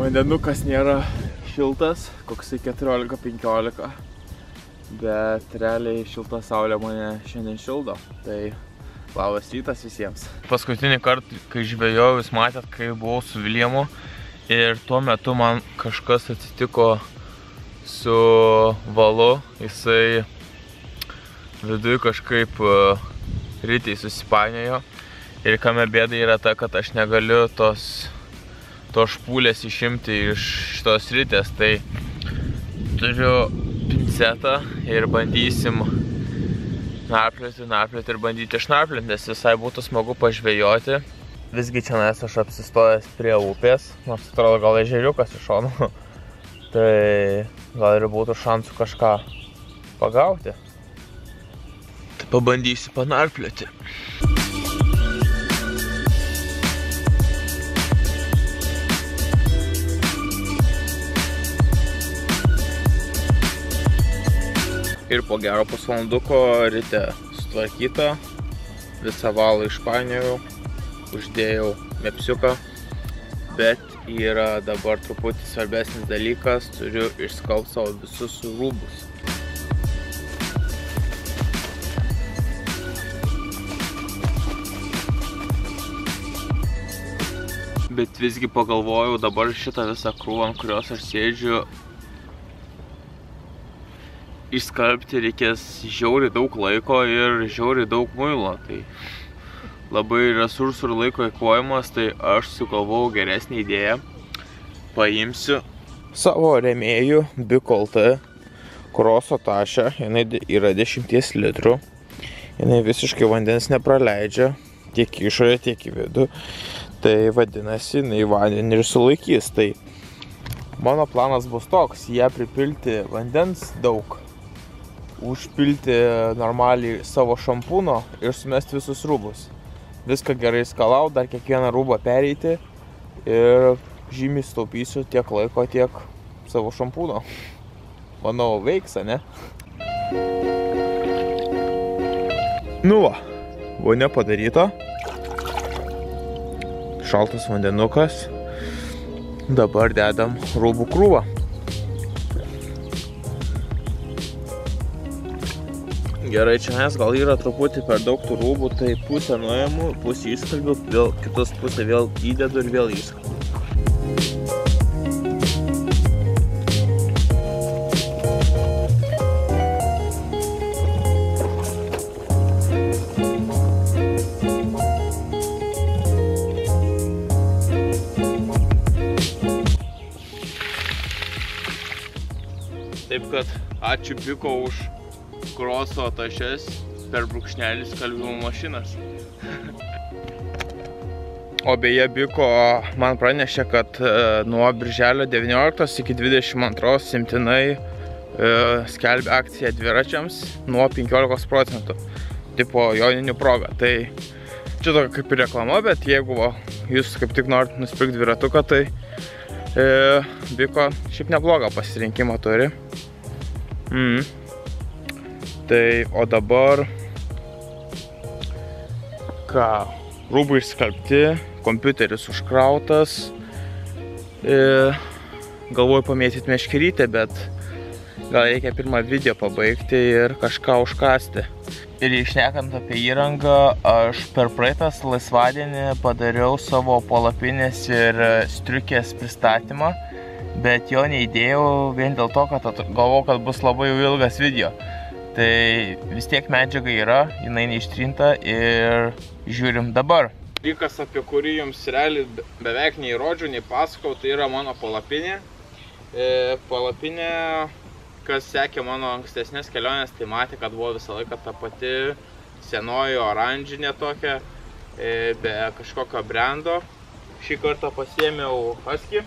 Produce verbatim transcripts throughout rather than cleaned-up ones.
Vandenukas nėra šiltas, koksai keturiolika penkiolika, bet realiai šilta saulė mane šiandien šildo. Tai labas rytas visiems. Paskutinį kartą, kai žvejojau, jūs matėt, kai buvau su Viljamu ir tuo metu man kažkas atsitiko su valu. Jisai viduj kažkaip rytai susipainiojo ir kame bėda yra ta, kad aš negaliu tos tos špūlės išimti iš šitos ritės, tai turiu pincetą ir bandysim narplioti, narplioti ir bandyti išnarplioti, nes visai būtų smagu pažvejoti. Visgi čia nes aš apsistojęs prie upės, nors atrodo gal ežeriukas iš šonų, tai gal ir būtų šansų kažką pagauti. Tai pabandysiu panarplioti. Ir po gero pusvalanduko ryte sutvarkyta, visą valą išpainiojau, uždėjau mepsiuką, bet yra dabar truputį svarbesnis dalykas, turiu išskalbti savo visus rūbus. Bet visgi pagalvojau, dabar šitą visą krūvą, ant kurios aš sėdžiu, išskalbti reikės žiauriai daug laiko ir žiauriai daug muilo. Tai labai resursų ir laiko eikvojimas, tai aš sugalvojau geresnį idėją. Paimsiu savo rėmėjų Biko L T kroso tašę, jinai yra dešimties litrų. Jinai visiškai vandens nepraleidžia, tiek į išorę, tiek į vidų. Tai vadinasi, jinai vandenį ir sulaikys. Tai mano planas bus toks, ją pripilti vandens daug, užpilti normaliai savo šampūno ir sumesti visus rūbus. Viską gerai skalau, dar kiekvieną rūbą pereiti ir žymiai staupysiu tiek laiko, tiek savo šampūno. Manau, veiks, ne? Nu va, vonia padaryta. Šaltas vandenukas. Dabar dedam rūbų krūvą. Gerai, čia nes gal yra truputį per daug tų rūbų, tai pusę nuėmu, pusę įskalbiu, vėl kitus pusę vėl įdedu ir vėl įskalbiu. Taip kad ačiū Biko už kroso tašes per brūkšnelį skalbimo mašinas. O beje, Biko man pranešė, kad nuo birželio devynioliktos iki dvidešimt antros imtinai skelbia akciją dviračiams nuo penkiolikos procentų, tipo joninių proga. Tai čia tokia kaip ir reklama, bet jeigu jūs kaip tik norite nusipirkti dviratuką, tai Biko šiaip neblogą pasirinkimą turi. Mm. Tai, o dabar, ką, rūbai išskalbti, kompiuteris užkrautas, e, galvoju pamėtyti meškerytę, bet gal reikia pirmą video pabaigti ir kažką užkasti. Ir šnekant apie įrangą, aš per praeitas laisvadienį padariau savo palapinės ir striukės pristatymą, bet jo neįdėjau vien dėl to, kad galvojau, kad bus labai ilgas video. Tai vis tiek medžiaga yra, jinai neištrinta ir žiūrim dabar. Dalykas, apie kurį jums realiai beveik neįrodžiau, nei pasakau, tai yra mano palapinė. E, palapinė, kas sekė mano ankstesnės kelionės, tai matė, kad buvo visą laiką ta pati senoji oranžinė tokia, e, be kažkokio brendo. Šį kartą pasiėmiau Husky.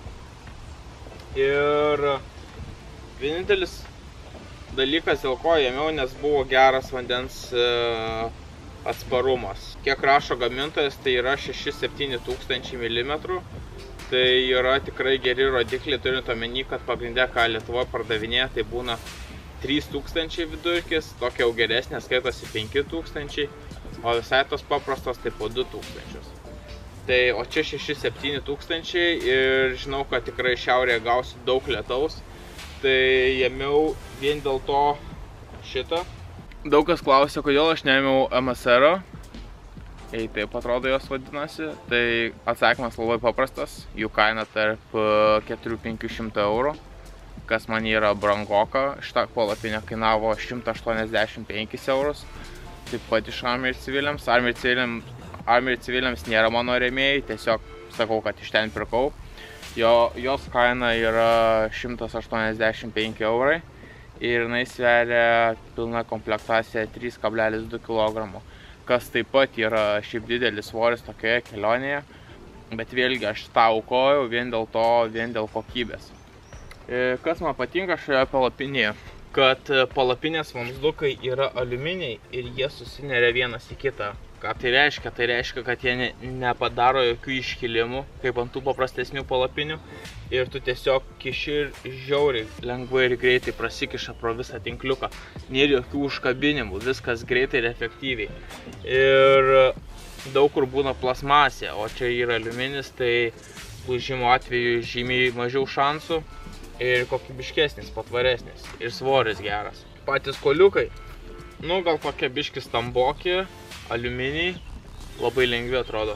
Ir vienintelis dalykas, dėl ko ėmiau, nes buvo geras vandens atsparumas. Kiek rašo gamintojas, tai yra šeši septyni tūkstančiai milimetrų. Tai yra tikrai geri rodikliai, turint omeny, kad pagrindė, ką Lietuvoje pardavinėja, tai būna trys tūkstančiai vidurkis, tokia jau geresnė skaitosi penki tūkstančiai, o visai tos paprastos tai po du tūkstančius. Tai, o čia šeši septyni tūkstančiai ir žinau, kad tikrai šiaurėje gausiu daug lietaus. Tai ėmiau vien dėl to šitą. Daug kas klausia, kodėl aš neėmiau M S R-o. Jei taip atrodo jos vadinasi, tai atsakymas labai paprastas, jų kaina tarp keturių penkių šimtų eurų, kas man yra brangoka, šitą palapinę kainavo šimtą aštuoniasdešimt penkis eurus, taip pat iš Army ir civiliams, Army ir civiliams, Army ir civiliams nėra mano rėmėjai, tiesiog sakau, kad iš ten pirkau, jo, jos kaina yra šimtas aštuoniasdešimt penki eurai ir jinai sveria pilna komplektacija trys kablelis du kilogramo. Kas taip pat yra šiaip didelis svoris tokioje kelionėje, bet vėlgi aš tą aukojau vien dėl to, vien dėl kokybės. Kas man patinka šioje palapinėje, kad palapinės vamzdukai yra aliuminiai ir jie susineria vienas į kitą. Ką tai reiškia? Tai reiškia, kad jie ne, nepadaro jokių iškilimų, kaip ant tų paprastesnių palapinių, ir tu tiesiog kiši ir žiauriai lengvai ir greitai prasikiša pro visą tinkliuką. Nėra jokių užkabinimų, viskas greitai ir efektyviai. Ir daug kur būna plasmasė, o čia yra aliuminis, tai lūžimo atveju žymiai mažiau šansų ir kokybiškesnis, patvaresnis ir svoris geras. Patys koliukai, nu gal kokie biški stamboki, aliuminiai, labai lengvi atrodo.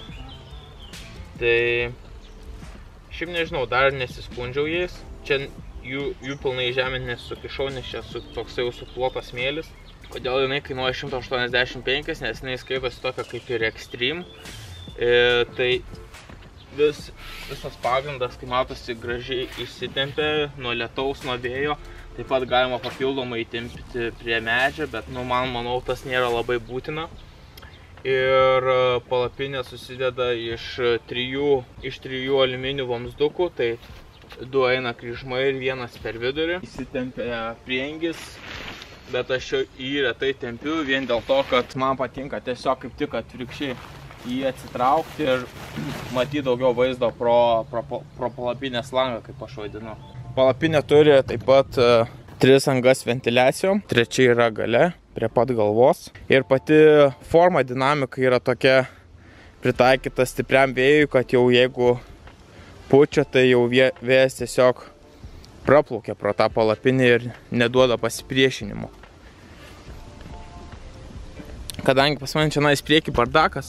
Tai šiaip nežinau, dar nesiskundžiau jais. Čia jų, jų pilnai žemė nesukišau, nes čia su, toksai jau suplotas smėlis. Kodėl jinai kainuoja šimtą aštuoniasdešimt penkis, nes jinai skaitosi tokia kaip ir Extreme. E, tai vis, visas pagrindas, kai matosi, gražiai išsitempia nuo lietaus, nuo vėjo. Taip pat galima papildomai įtempti prie medžio, bet nu, man manau tas nėra labai būtina. Ir palapinė susideda iš trijų, iš trijų aliuminių vamzdukų, tai du eina kryžmai ir vienas per vidurį. Įsitempia priengis, bet aš jį retai tempiu vien dėl to, kad man patinka tiesiog kaip tik atvirkščiai jį atsitraukti ir matyti daugiau vaizdo pro, pro, pro palapinės langą, kaip aš vadinu. Palapinė turi taip pat uh, tris angas ventiliacijom, trečia yra gale, prie pat galvos. Ir pati forma, dinamika yra tokia pritaikyta stipriam vėjui, kad jau jeigu pučia, tai jau vėjas tiesiog praplaukia pro tą palapinę ir neduoda pasipriešinimo. Kadangi pas mane čia nais prieki bardakas,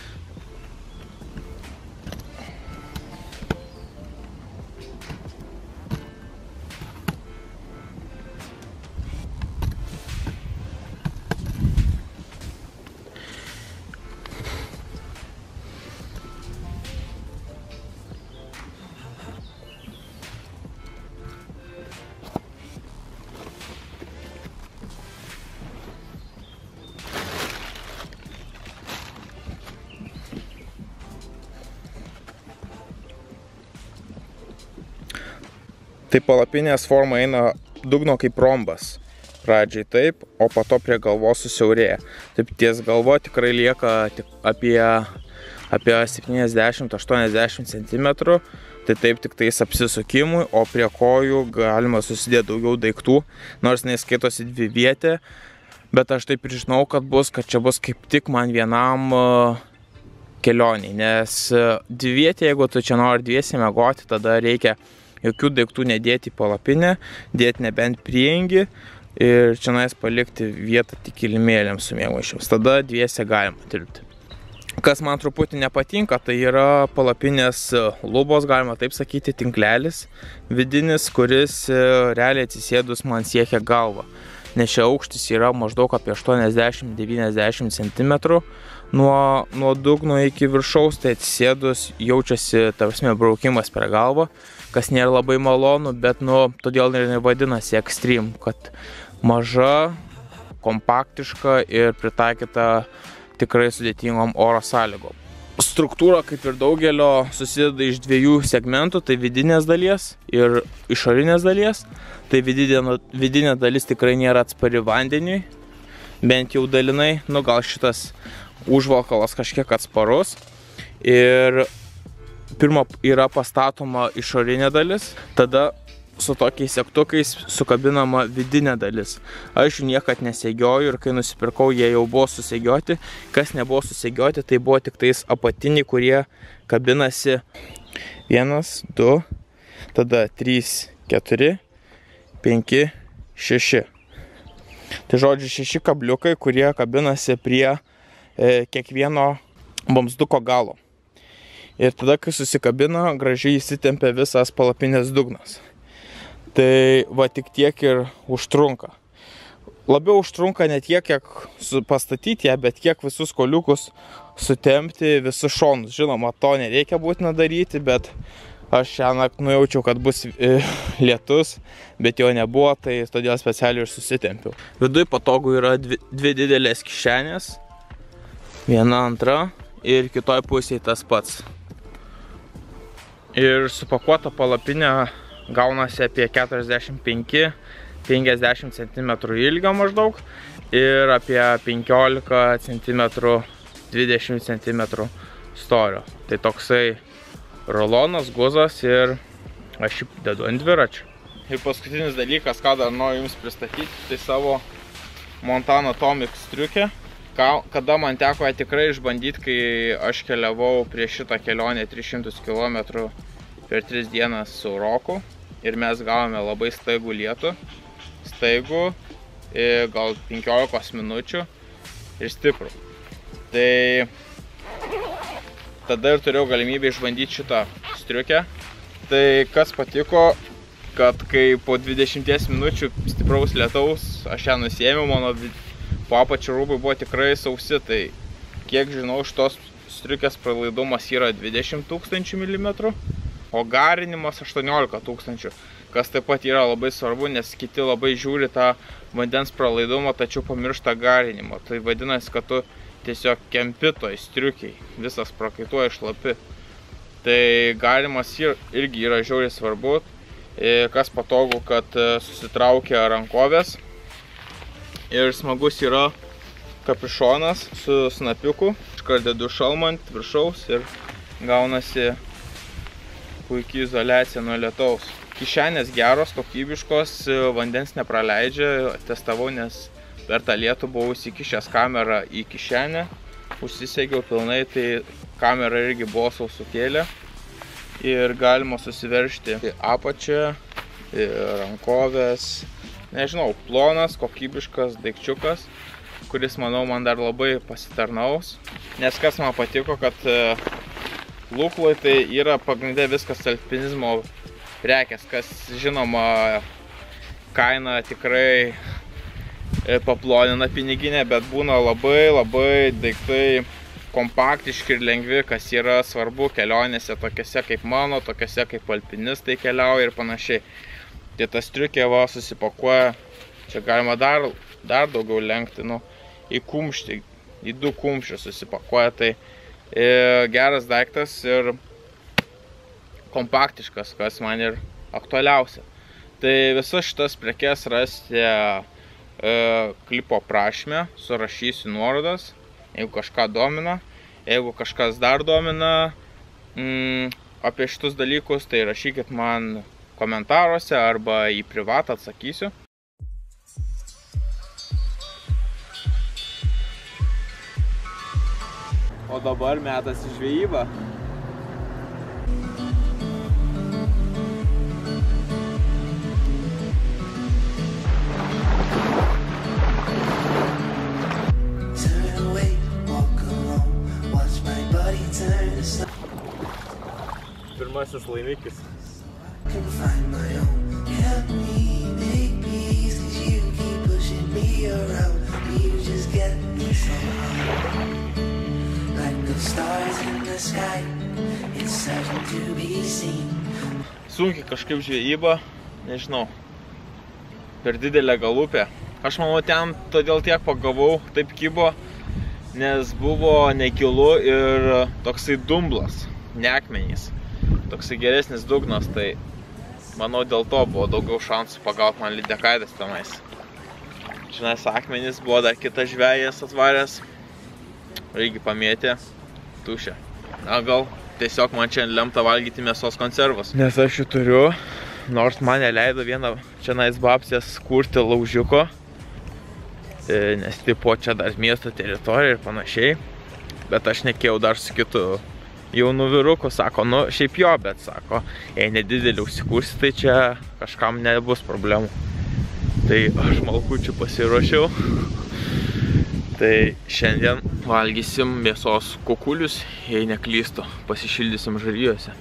tai palapinės forma eina dugno kaip rombas. Pradžiai taip, o po to prie galvos susiaurėja. Taip ties galvo tikrai lieka apie, apie septyniasdešimt aštuoniasdešimt centimetrų. Tai taip tik tais apsisukimui, o prie kojų galima susidėti daugiau daiktų, nors neskaitosi dvivietė. Bet aš taip ir žinau, kad bus, kad čia bus kaip tik man vienam kelioniai. Nes dvivietė, jeigu tu čia nori dviesi miegoti, tada reikia jokių daiktų nedėti į palapinę, dėti nebent priengį ir čionais palikti vietą tik kilimėliams su miegmaišiams. Tada dviese galima dirbti. Kas man truputį nepatinka, tai yra palapinės lubos, galima taip sakyti, tinklelis vidinis, kuris realiai atsisėdus man siekia galvą. Nes čia aukštis yra maždaug apie aštuoniasdešimt devyniasdešimt centimetrų nuo, nuo dugno iki viršaus, tai atsisėdus jaučiasi, tarpsme, braukimas per galvą, kas nėra labai malonu, bet nu, todėl ir vadinasi Extreme, kad maža, kompaktiška ir pritaikyta tikrai sudėtingom oro sąlygom. Struktūra, kaip ir daugelio, susideda iš dviejų segmentų, tai vidinės dalies ir išorinės dalies. Tai vidinė, vidinė dalis tikrai nėra atspari vandeniui, bent jau dalinai, nu gal šitas užvalkalas kažkiek atsparus. Ir pirma yra pastatoma išorinė dalis, tada su tokiais segtukais sukabinama vidinė dalis. Aš jų niekad nesegioju ir kai nusipirkau, jie jau buvo susegioti. Kas nebuvo susegioti, tai buvo tik tais apatiniai, kurie kabinasi vienas, du, tada trys, keturi, penki, šeši. Tai žodžiu, šeši kabliukai, kurie kabinasi prie e, kiekvieno vamzduko galo. Ir tada, kai susikabina, gražiai įsitempia visas palapinės dugnas. Tai va tik tiek ir užtrunka. Labiau užtrunka ne tiek, kiek pastatyti ją, bet kiek visus koliukus sutempti, visus šonus. Žinoma, to nereikia būtina daryti, bet aš šiąnakt nujaučiau, kad bus lietus, bet jo nebuvo, tai todėl specialiai ir susitempiau. Viduj patogu yra dvi, dvi didelės kišenės. Viena, antra ir kitoj pusėje tas pats. Ir supakuota palapinė gaunasi apie keturiasdešimt penki penkiasdešimt centimetrų ilgio maždaug ir apie penkiolika centimetrų dvidešimt centimetrų storio. Tai toksai rolonas, guzas ir aš jį dedu ant dviračio. Ir paskutinis dalykas, ką dar noriu jums pristatyti, tai savo Montana Atomic striukę. Kada man teko ją tikrai išbandyti, kai aš keliavau prieš šitą kelionę tris šimtus kilometrų per tris dienas su Roku. Ir mes gavome labai staigų lietų. Staigų, gal penkiolikos minučių ir stiprų. Tai tada ir turėjau galimybę išbandyti šitą striukę. Tai kas patiko, kad kai po dvidešimties minučių stipraus lietaus aš ją nusiėmiau, mano po apačių rūbai buvo tikrai sausi, tai kiek žinau, šitos striukės pralaidumas yra dvidešimt tūkstančių milimetrų, o garinimas aštuoniolika tūkstančių, kas taip pat yra labai svarbu, nes kiti labai žiūri tą vandens pralaidumą, tačiau pamiršta garinimą. Tai vadinasi, kad tu tiesiog kempi toj striukiai, visas prakaituoja šlapi. Tai garinimas irgi yra žiauriai svarbu, kas patogu, kad susitraukia rankovės. Ir smagus yra kapišonas su snapiuku. Iškart dedu šalmą ant viršaus ir gaunasi puikiai izoliacija nuo lietaus. Kišenės geros, kokybiškos, vandens nepraleidžia. Testavau, nes per tą lietų buvau įsikišęs kamerą į kišenę. Užsisegiau pilnai, tai kamera irgi buvo sausutėlė. Ir galima susiveržti apačią, rankovės. Nežinau, plonas, kokybiškas daikčiukas, kuris, manau, man dar labai pasitarnaus. Nes kas man patiko, kad Lukloj tai yra pagrindė viskas alpinizmo prekės, kas žinoma kaina tikrai paplonina piniginę, bet būna labai labai daiktai kompaktiški ir lengvi, kas yra svarbu kelionėse tokiose kaip mano, tokiose kaip alpinistai keliauja ir panašiai. Tai ta striukė va susipakuoja, čia galima dar, dar daugiau lenkti, nu, į kumštį, į du kumščius susipakuoja, tai e, geras daiktas ir kompaktiškas, kas man ir aktualiausia. Tai visas šitas prekes rasite e, klipo aprašyme, surašysiu nuorodas, jeigu kažką domina, jeigu kažkas dar domina mm, apie šitus dalykus, tai rašykit man komentaruose arba į privatą atsakysiu. O dabar metas į žvejybą. Pirmasis laimikis. Can find my own. Help me make peace, cause you keep pushing me around. You just get me somehow. Like the stars in the sky, it's certain to be seen. Sunkiai kažkaip žvejyba, nežinau, per didelė galupė. Aš manau, ten todėl tiek pagavau, taip kibo, nes buvo negilu ir toksai dumblas, ne akmenys. Toksai geresnis dugnas, tai manau, dėl to buvo daugiau šansų pagauti man lydekaidas tenais. Žinais, akmenys buvo dar kitas žvejas atvaręs, irgi pamėtė, tušė. Na, gal tiesiog man čia lemta valgyti mėsos konservus. Nes aš jų turiu, nors man neleido vieną čianais babsės kurti laužiuko, nes tipo čia dar miesto teritorija ir panašiai. Bet aš nekėjau dar su kitu jaunų vyrukų, sako, nu, šiaip jo, bet sako, jei nedidelį užsikursi, tai čia kažkam nebus problemų. Tai aš malkučių pasiruošiau. Tai šiandien valgysim mėsos kukulius, jei neklystu, pasišildysim žarijose.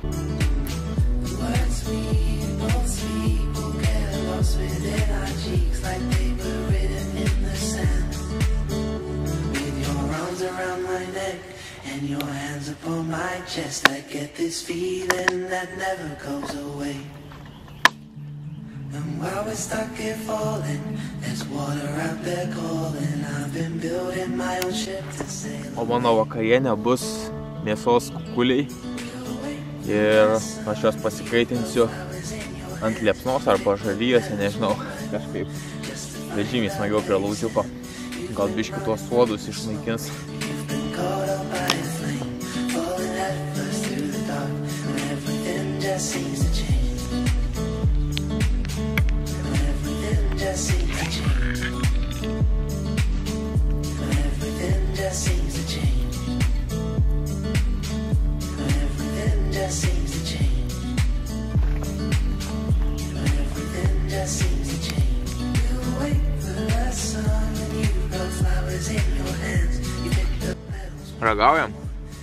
And your hands upon my chest, I get this feeling that never goes away. And while we're stuck here falling, there's water out there calling. I've been building my own ship to sail. O mano vakarienė bus mėsos kukuliai. Ir aš juos pasikaitinsiu ant liepsnos arba žarijose, nežinau, kažkaip. Bet žymiai smagiau prie laužiuko. Gal biškį tuos suodus išnaikins. Seems to change. When everything just seems to change. When everything just seems to change. When everything just seems to change. When everything just seems to change. You wait for the sun and you got flowers in your hands. You pick the petals. Ragaujam?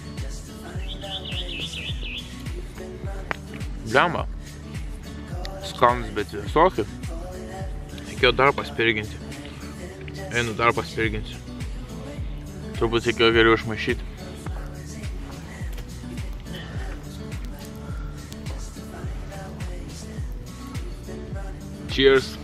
Blemba. Skanus, bet visokių. Reikėjo dar paspirginti. Einu dar paspirginti. Turbūt reikėjo geriau išmaišyti. Cheers.